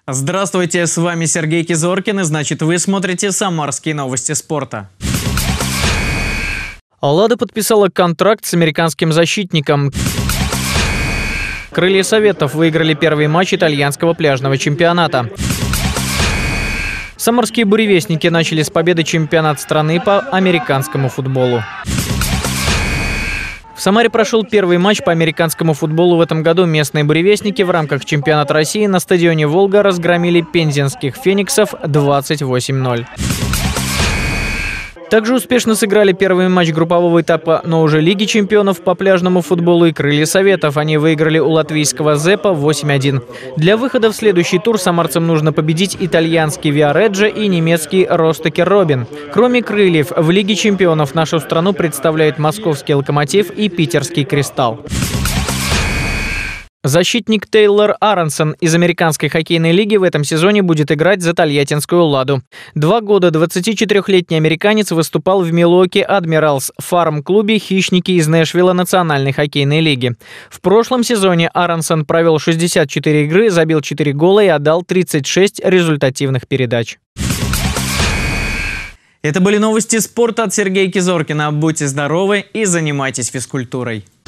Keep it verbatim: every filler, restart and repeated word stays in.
Здравствуйте, с вами Сергей Кизоркин, и значит вы смотрите «Самарские новости спорта». «Лада» подписала контракт с американским защитником. «Крылья Советов» выиграли первый матч итальянского пляжного чемпионата. Самарские буревестники начали с победы чемпионат страны по американскому футболу. В Самаре прошел первый матч по американскому футболу в этом году. Местные буревестники в рамках чемпионата России на стадионе «Волга» разгромили пензенских «Фениксов» двадцать восемь ноль. Также успешно сыграли первый матч группового этапа, но уже Лиги чемпионов по пляжному футболу и «Крылья Советов». Они выиграли у латвийского «Зепа» восемь один. Для выхода в следующий тур самарцам нужно победить итальянский «Виареджо» и немецкий «Ростекер Робин». Кроме «Крыльев», в Лиге чемпионов нашу страну представляют московский «Локомотив» и питерский «Кристалл». Защитник Тейлор Аронсон из американской хоккейной лиги в этом сезоне будет играть за тольяттинскую «Ладу». Два года двадцатичетырёхлетний американец выступал в Милуоки Адмиралс, фарм-клубе «Хищники» из Нэшвилла Национальной хоккейной лиги. В прошлом сезоне Аронсон провел шестьдесят четыре игры, забил четыре гола и отдал тридцать шесть результативных передач. Это были новости спорта от Сергея Кизоркина. Будьте здоровы и занимайтесь физкультурой.